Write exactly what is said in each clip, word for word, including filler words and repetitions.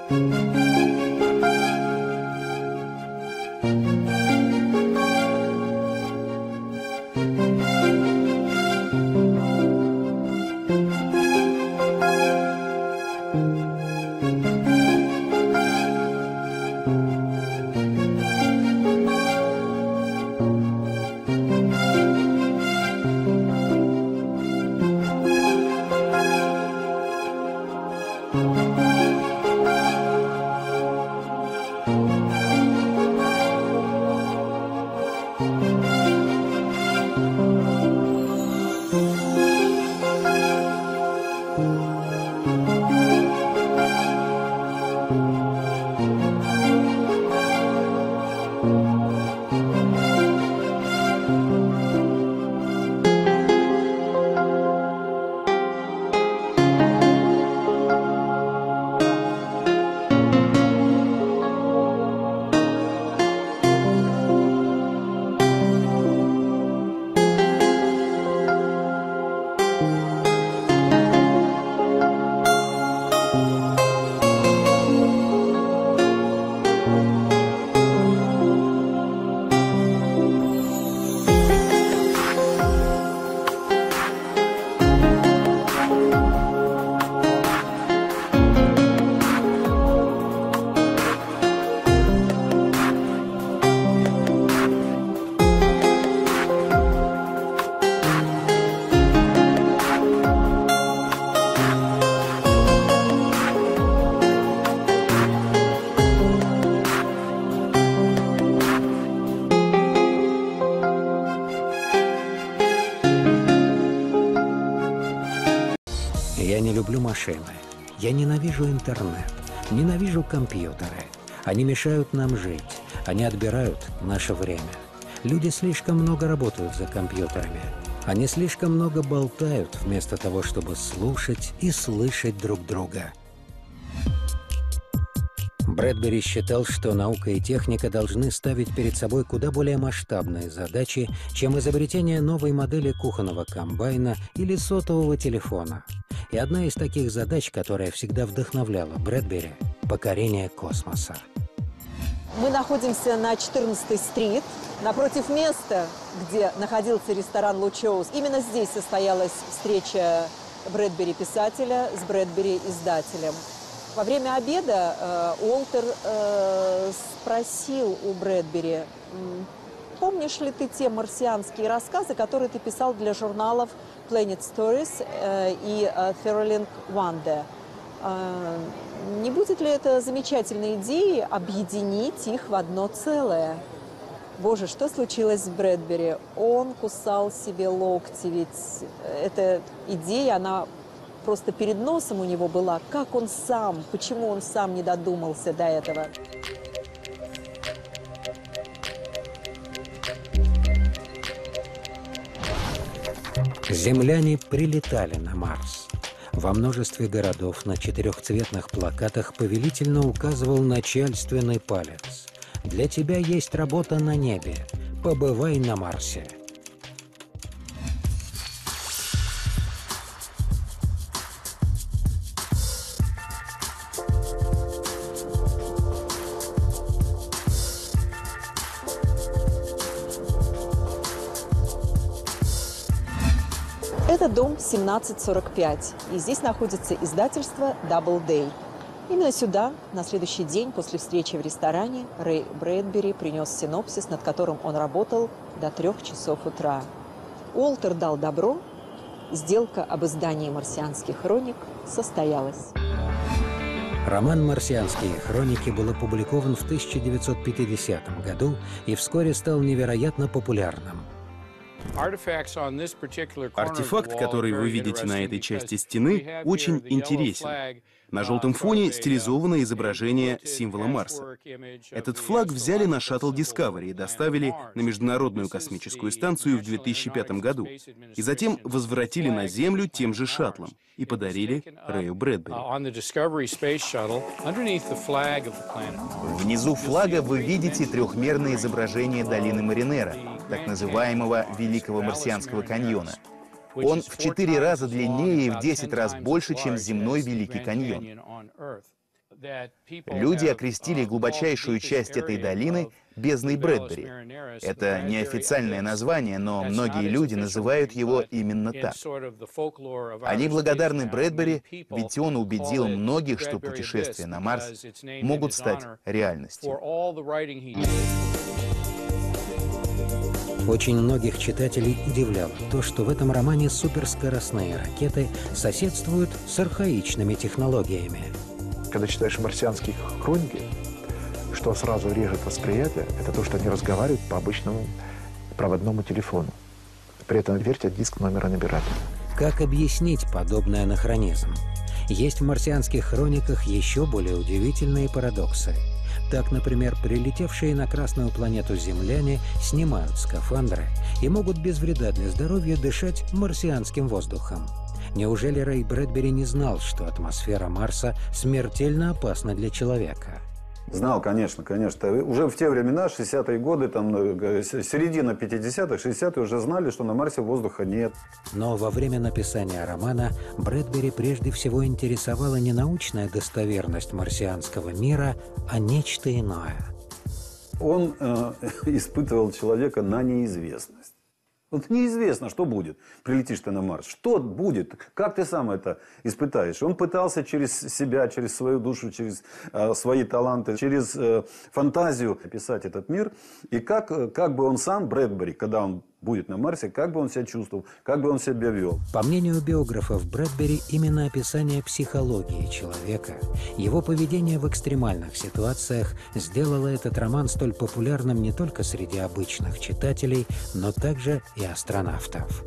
Я не люблю машины. Я ненавижу интернет. Ненавижу компьютеры. Они мешают нам жить. Они отбирают наше время. Люди слишком много работают за компьютерами. Они слишком много болтают, вместо того, чтобы слушать и слышать друг друга. Брэдбери считал, что наука и техника должны ставить перед собой куда более масштабные задачи, чем изобретение новой модели кухонного комбайна или сотового телефона. И одна из таких задач, которая всегда вдохновляла Брэдбери – покорение космоса. Мы находимся на четырнадцатой стрит, напротив места, где находился ресторан Лучоус. Именно здесь состоялась встреча Брэдбери-писателя с Брэдбери-издателем. Во время обеда э, Уолтер э, спросил у Брэдбери: помнишь ли ты те марсианские рассказы, которые ты писал для журналов Planet Stories э, и э, Therling Wonder? Э, не будет ли это замечательной идеей объединить их в одно целое? Боже, что случилось с Брэдбери? Он кусал себе локти, ведь эта идея, она просто перед носом у него была. Как он сам, почему он сам не додумался до этого? Земляне прилетали на Марс. Во множестве городов на четырехцветных плакатах повелительно указывал начальственный палец. «Для тебя есть работа на небе. Побывай на Марсе». Это дом семнадцать сорок пять, и здесь находится издательство Doubleday. Именно сюда, на следующий день после встречи в ресторане, Рэй Брэдбери принес синопсис, над которым он работал до трех часов утра. Уолтер дал добро, сделка об издании «Марсианских хроник» состоялась. Роман «Марсианские хроники» был опубликован в тысяча девятьсот пятидесятом году и вскоре стал невероятно популярным. Артефакт, который вы видите на этой части стены, очень интересен. На желтом фоне стилизованное изображение символа Марса. Этот флаг взяли на шаттл Discovery и доставили на Международную космическую станцию в две тысячи пятом году. И затем возвратили на Землю тем же шаттлом и подарили Рэю Брэдбери. Внизу флага вы видите трехмерное изображение долины Маринера, так называемого Великого Марсианского каньона. Он в четыре раза длиннее и в десять раз больше, чем земной Великий каньон. Люди окрестили глубочайшую часть этой долины бездной Брэдбери. Это неофициальное название, но многие люди называют его именно так. Они благодарны Брэдбери, ведь он убедил многих, что путешествия на Марс могут стать реальностью. Очень многих читателей удивляло то, что в этом романе суперскоростные ракеты соседствуют с архаичными технологиями. Когда читаешь марсианские хроники, что сразу режет восприятие, это то, что они разговаривают по обычному проводному телефону. При этом вертят диск номера набирателя. Как объяснить подобный анахронизм? Есть в марсианских хрониках еще более удивительные парадоксы. Так, например, прилетевшие на Красную планету земляне снимают скафандры и могут без вреда для здоровья дышать марсианским воздухом. Неужели Рэй Брэдбери не знал, что атмосфера Марса смертельно опасна для человека? Знал, конечно, конечно. Уже в те времена, шестидесятые годы, там, середина пятидесятых, шестидесятые, уже знали, что на Марсе воздуха нет. Но во время написания романа Брэдбери прежде всего интересовала не научная достоверность марсианского мира, а нечто иное. Он э, испытывал человека на неизвестность. Вот неизвестно, что будет. Прилетишь ты на Марс. Что будет? Как ты сам это испытаешь? Он пытался через себя, через свою душу, через э, свои таланты, через э, фантазию описать этот мир. И как, как бы он сам, Брэдбери, когда он будет на Марсе, как бы он себя чувствовал, как бы он себя вел. По мнению биографов Брэдбери, именно описание психологии человека, его поведение в экстремальных ситуациях сделало этот роман столь популярным не только среди обычных читателей, но также и астронавтов.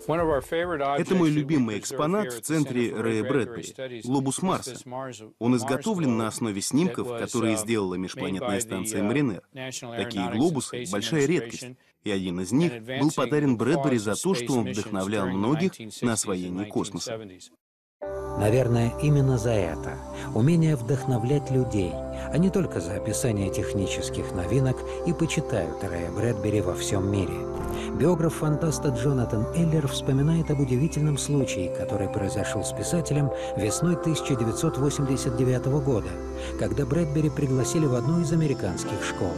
Это мой любимый экспонат в центре Рэя Брэдбери – глобус Марса. Он изготовлен на основе снимков, которые сделала межпланетная станция Маринер. Такие глобусы – большая редкость, и один из них был подарен Брэдбери за то, что он вдохновлял многих на освоение космоса. Наверное, именно за это – умение вдохновлять людей, а не только за описание технических новинок, и почитают Рэя Брэдбери во всем мире. Биограф фантаста Джонатан Эллер вспоминает об удивительном случае, который произошел с писателем весной тысяча девятьсот восемьдесят девятого года, когда Брэдбери пригласили в одну из американских школ.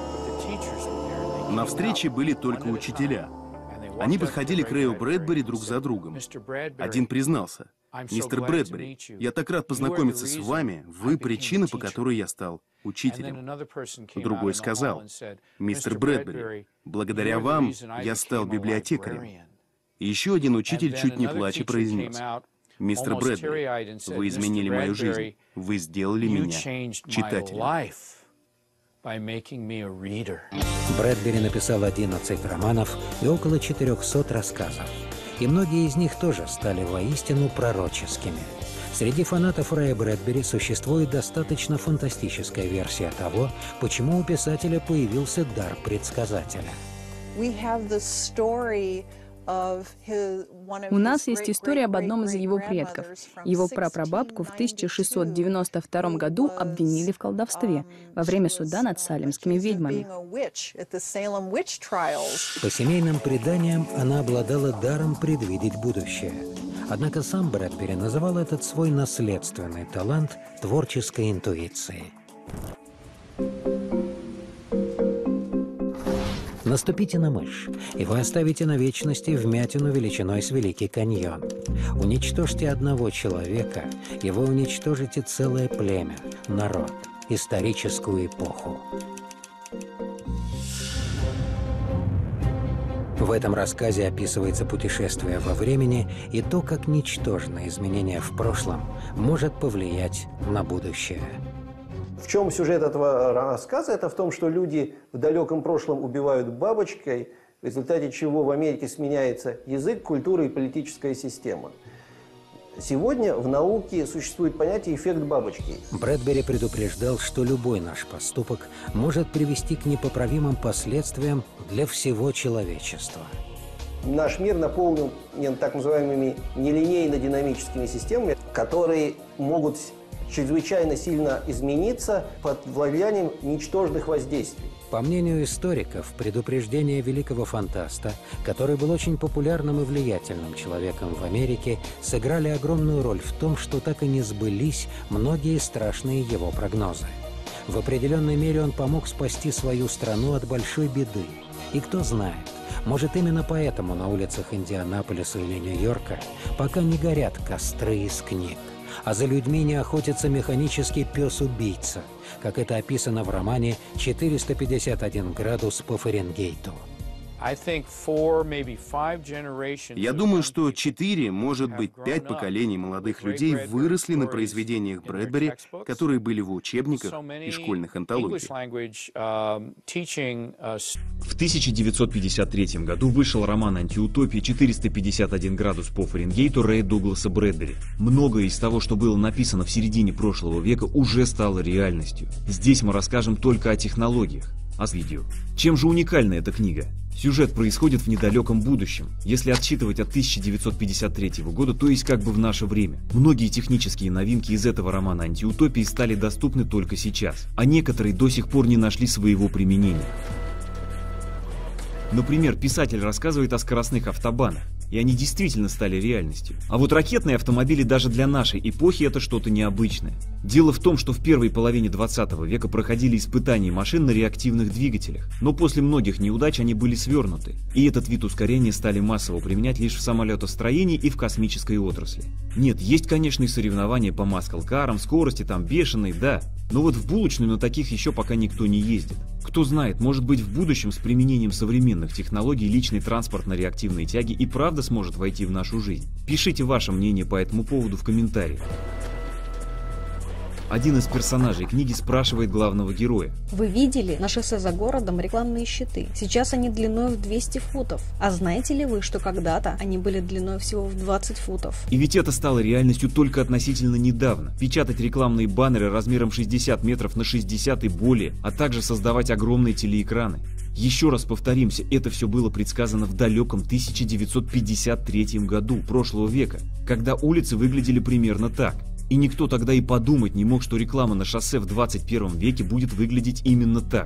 На встрече были только учителя. Они подходили к Рэю Брэдбери друг за другом. Один признался: «Мистер Брэдбери, я так рад познакомиться с вами, вы причина, по которой я стал учителем». Другой сказал: «Мистер Брэдбери, благодаря вам я стал библиотекарем». И еще один учитель чуть не плача произнес: «Мистер Брэдбери, вы изменили мою жизнь, вы сделали меня читателем». Брэдбери написал одиннадцать романов и около четырехсот рассказов. И многие из них тоже стали воистину пророческими. Среди фанатов Рэя Брэдбери существует достаточно фантастическая версия того, почему у писателя появился дар предсказателя. У нас есть история об одном из его предков. Его прапрабабку в тысяча шестьсот девяносто втором году обвинили в колдовстве во время суда над салемскими ведьмами. По семейным преданиям, она обладала даром предвидеть будущее. Однако сам Брэдбери называл этот свой наследственный талант творческой интуицией. Наступите на мышь, и вы оставите на вечности вмятину величиной с Великий каньон. Уничтожьте одного человека, и вы уничтожите целое племя, народ, историческую эпоху. В этом рассказе описывается путешествие во времени и то, как ничтожное изменение в прошлом может повлиять на будущее. В чем сюжет этого рассказа? Это в том, что люди в далеком прошлом убивают бабочкой, в результате чего в Америке сменяется язык, культура и политическая система. Сегодня в науке существует понятие «эффект бабочки». Брэдбери предупреждал, что любой наш поступок может привести к непоправимым последствиям для всего человечества. Наш мир наполнен так называемыми нелинейно-динамическими системами, которые могут чрезвычайно сильно измениться под влиянием ничтожных воздействий. По мнению историков, предупреждения великого фантаста, который был очень популярным и влиятельным человеком в Америке, сыграли огромную роль в том, что так и не сбылись многие страшные его прогнозы. В определенной мере он помог спасти свою страну от большой беды. И кто знает, может, именно поэтому на улицах Индианаполиса или Нью-Йорка пока не горят костры из книг, а за людьми не охотится механический пес-убийца, как это описано в романе «четыреста пятьдесят один градус по Фаренгейту». Я думаю, что четыре, может быть, пять поколений молодых людей выросли на произведениях Брэдбери, которые были в учебниках и школьных антологиях. В тысяча девятьсот пятьдесят третьем году вышел роман антиутопии «четыреста пятьдесят один градус по Фаренгейту» Рэя Дугласа Брэдбери. Многое из того, что было написано в середине прошлого века, уже стало реальностью. Здесь мы расскажем только о технологиях, о видео. Чем же уникальна эта книга? Сюжет происходит в недалеком будущем. Если отсчитывать от тысяча девятьсот пятьдесят третьего года, то есть как бы в наше время. Многие технические новинки из этого романа антиутопии стали доступны только сейчас, а некоторые до сих пор не нашли своего применения. Например, писатель рассказывает о скоростных автобанах, и они действительно стали реальностью. А вот ракетные автомобили даже для нашей эпохи — это что-то необычное. Дело в том, что в первой половине двадцатого века проходили испытания машин на реактивных двигателях, но после многих неудач они были свернуты, и этот вид ускорения стали массово применять лишь в самолетостроении и в космической отрасли. Нет, есть, конечно, и соревнования по маскл-карам, скорости там бешеные, да, но вот в булочную на таких еще пока никто не ездит. Кто знает, может быть, в будущем с применением современных технологий личный транспорт на реактивные тяги и правда сможет войти в нашу жизнь. Пишите ваше мнение по этому поводу в комментариях. Один из персонажей книги спрашивает главного героя: вы видели на шоссе за городом рекламные щиты? Сейчас они длиной в двести футов. А знаете ли вы, что когда-то они были длиной всего в двадцать футов? И ведь это стало реальностью только относительно недавно. Печатать рекламные баннеры размером шестьдесят метров на шестьдесят и более, а также создавать огромные телеэкраны. Еще раз повторимся, это все было предсказано в далеком тысяча девятьсот пятьдесят третьем году прошлого века, когда улицы выглядели примерно так. И никто тогда и подумать не мог, что реклама на шоссе в двадцать первом веке будет выглядеть именно так.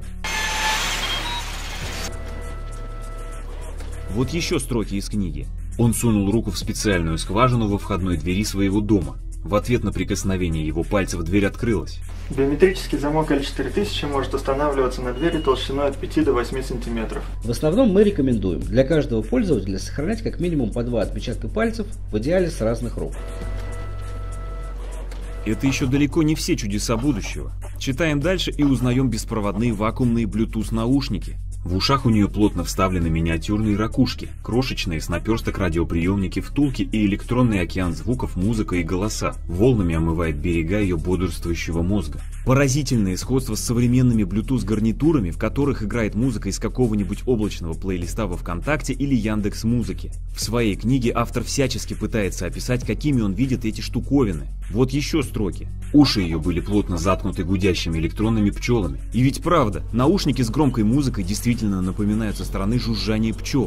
Вот еще строки из книги. Он сунул руку в специальную скважину во входной двери своего дома. В ответ на прикосновение его пальцев дверь открылась. Биометрический замок эл четыре тысячи может устанавливаться на двери толщиной от пяти до восьми сантиметров. В основном мы рекомендуем для каждого пользователя сохранять как минимум по два отпечатка пальцев, в идеале с разных рук. Это еще далеко не все чудеса будущего. Читаем дальше и узнаем беспроводные вакуумные Bluetooth наушники. В ушах у нее плотно вставлены миниатюрные ракушки, крошечные с наперсток радиоприемники, втулки и электронный океан звуков, музыка и голоса. Волнами омывает берега ее бодрствующего мозга. Поразительное сходство с современными Bluetooth гарнитурами, в которых играет музыка из какого-нибудь облачного плейлиста во ВКонтакте или Яндекс.Музыке. В своей книге автор всячески пытается описать, какими он видит эти штуковины. Вот еще строки. Уши ее были плотно заткнуты гудящими электронными пчелами. И ведь правда, наушники с громкой музыкой действительно напоминают со стороны жужжание пчел.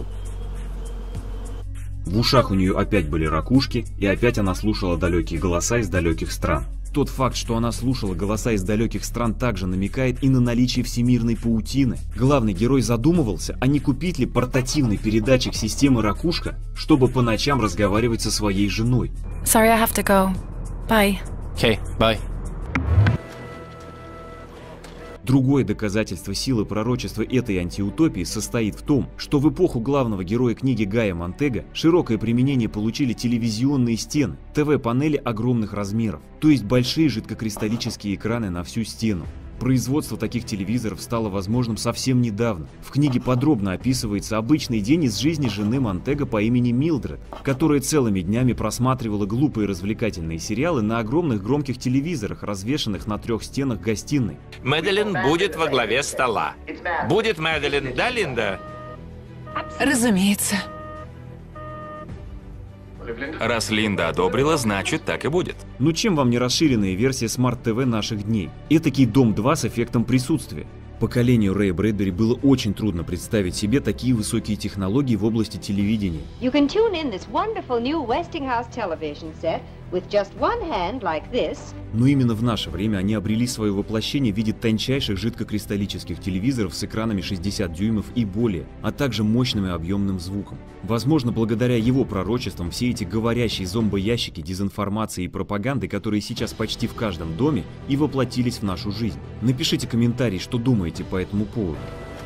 В ушах у нее опять были ракушки, и опять она слушала далекие голоса из далеких стран. Тот факт, что она слушала голоса из далеких стран, также намекает и на наличие всемирной паутины. Главный герой задумывался, а не купить ли портативный передатчик системы «Ракушка», чтобы по ночам разговаривать со своей женой. Sorry, I have to go. Bye. Okay, bye. Другое доказательство силы пророчества этой антиутопии состоит в том, что в эпоху главного героя книги Гая Монтега широкое применение получили телевизионные стены, ТВ-панели огромных размеров, то есть большие жидкокристаллические экраны на всю стену. Производство таких телевизоров стало возможным совсем недавно. В книге подробно описывается обычный день из жизни жены Монтега по имени Милдред, которая целыми днями просматривала глупые развлекательные сериалы на огромных громких телевизорах, развешанных на трех стенах гостиной. Мэдалин будет во главе стола. Будет Мэдалин, да, Линда? Разумеется. Раз Линда одобрила, значит, так и будет. Ну чем вам не расширенная версия смарт-ТВ наших дней? Этакий дом два с эффектом присутствия. Поколению Рэя Брэдбери было очень трудно представить себе такие высокие технологии в области телевидения. You can tune in this wonderful new Westinghouse television set Но именно в наше время они обрели свое воплощение в виде тончайших жидкокристаллических телевизоров с экранами шестьдесят дюймов и более, а также мощным и объемным звуком. Возможно, благодаря его пророчествам все эти говорящие зомбоящики дезинформации и пропаганды, которые сейчас почти в каждом доме, и воплотились в нашу жизнь. Напишите комментарий, что думаете по этому поводу.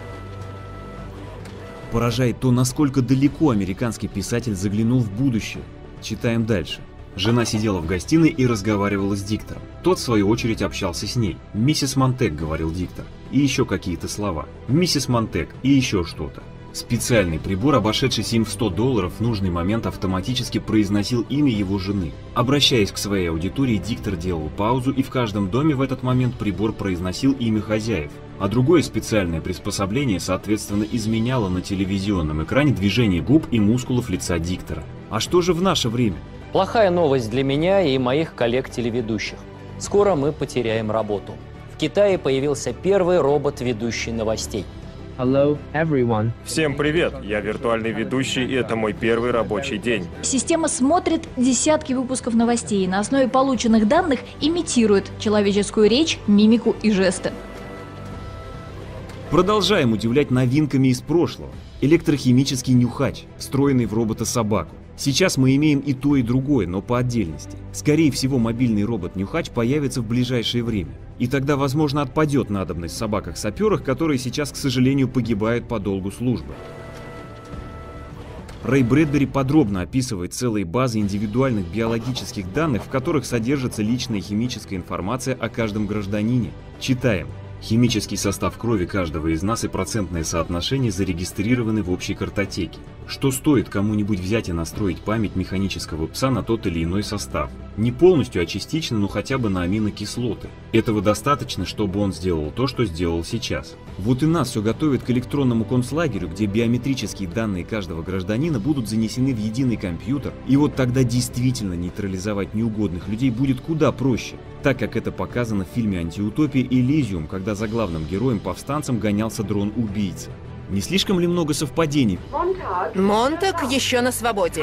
Поражает то, насколько далеко американский писатель заглянул в будущее. Читаем дальше. Жена сидела в гостиной и разговаривала с диктором. Тот, в свою очередь, общался с ней. «Миссис Монтек», — говорил диктор. И еще какие-то слова. «Миссис Монтек» и еще что-то. Специальный прибор, обошедшийся им в сто долларов, в нужный момент автоматически произносил имя его жены. Обращаясь к своей аудитории, диктор делал паузу, и в каждом доме в этот момент прибор произносил имя хозяев. А другое специальное приспособление, соответственно, изменяло на телевизионном экране движение губ и мускулов лица диктора. А что же в наше время? Плохая новость для меня и моих коллег-телеведущих. Скоро мы потеряем работу. В Китае появился первый робот, ведущий новостей. Hello, everyone. Всем привет, я виртуальный ведущий, и это мой первый рабочий день. Система смотрит десятки выпусков новостей и на основе полученных данных имитирует человеческую речь, мимику и жесты. Продолжаем удивлять новинками из прошлого. Электрохимический нюхач, встроенный в робота-собаку. Сейчас мы имеем и то, и другое, но по отдельности. Скорее всего, мобильный робот-нюхач появится в ближайшее время. И тогда, возможно, отпадет надобность в собаках-саперах, которые сейчас, к сожалению, погибают по долгу службы. Рэй Брэдбери подробно описывает целые базы индивидуальных биологических данных, в которых содержится личная химическая информация о каждом гражданине. Читаем. Химический состав крови каждого из нас и процентное соотношение зарегистрированы в общей картотеке. Что стоит кому-нибудь взять и настроить память механического пса на тот или иной состав? Не полностью, а частично, но хотя бы на аминокислоты. Этого достаточно, чтобы он сделал то, что сделал сейчас. Вот и нас все готовят к электронному концлагерю, где биометрические данные каждого гражданина будут занесены в единый компьютер, и вот тогда действительно нейтрализовать неугодных людей будет куда проще, так как это показано в фильме «Антиутопия Элизиум», когда за главным героем-повстанцем гонялся дрон-убийца. Не слишком ли много совпадений? Монтак еще на свободе.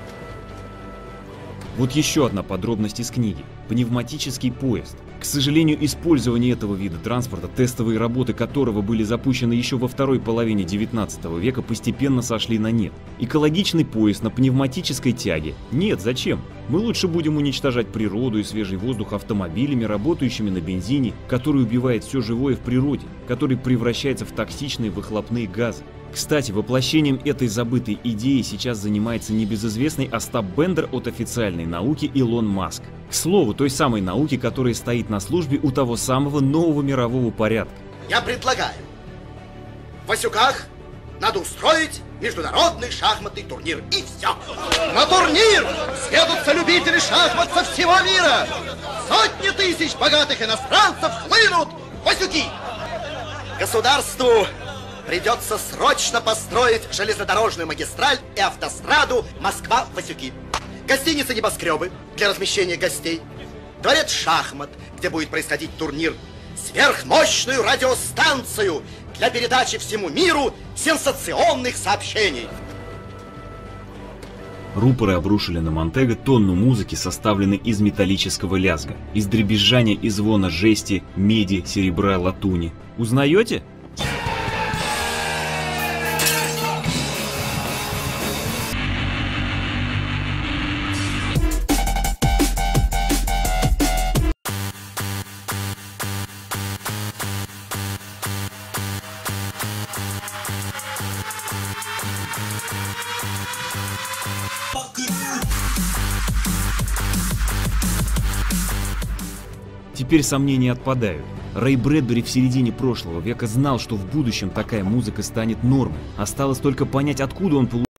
Вот еще одна подробность из книги. Пневматический поезд. К сожалению, использование этого вида транспорта, тестовые работы которого были запущены еще во второй половине девятнадцатого века, постепенно сошли на нет. Экологичный поезд на пневматической тяге? Нет, зачем? Мы лучше будем уничтожать природу и свежий воздух автомобилями, работающими на бензине, который убивает все живое в природе, который превращается в токсичные выхлопные газы. Кстати, воплощением этой забытой идеи сейчас занимается небезызвестный Остап Бендер от официальной науки Илон Маск. К слову, той самой науки, которая стоит на службе у того самого нового мирового порядка. Я предлагаю, в Васюках надо устроить международный шахматный турнир. И все. На турнир съедутся любители шахмат со всего мира. Сотни тысяч богатых иностранцев хлынут в Васюки. Государству придется срочно построить железнодорожную магистраль и автостраду Москва-Васюки. Гостиницы-небоскребы для размещения гостей. Дворец шахмат, где будет происходить турнир. Сверхмощную радиостанцию для передачи всему миру сенсационных сообщений. Рупоры обрушили на Монтега тонну музыки, составленной из металлического лязга, из дребезжания и звона жести, меди, серебра, латуни. Узнаете? Теперь сомнения отпадают. Рэй Брэдбери в середине прошлого века знал, что в будущем такая музыка станет нормой. Осталось только понять, откуда он получил